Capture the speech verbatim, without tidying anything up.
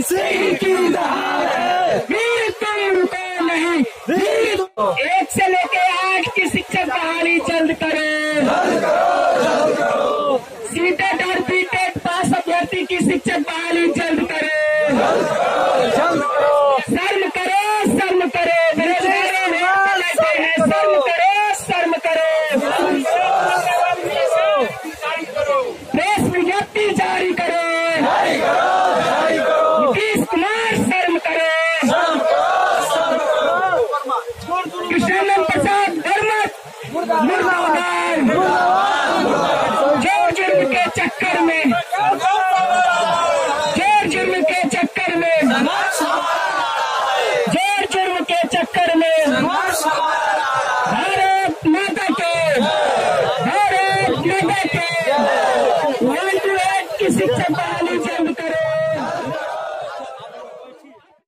सिंह की दहाड़ है, वीर तुम रुको नहीं, वीर एक से लेके आठ की शिक्षक बहाली जल्द करो, जल्द करो, जल्द करो। सीटेट और बीटेट पास अभ्यर्थी की शिक्षक बहाली जल्द करो, जल्द करो।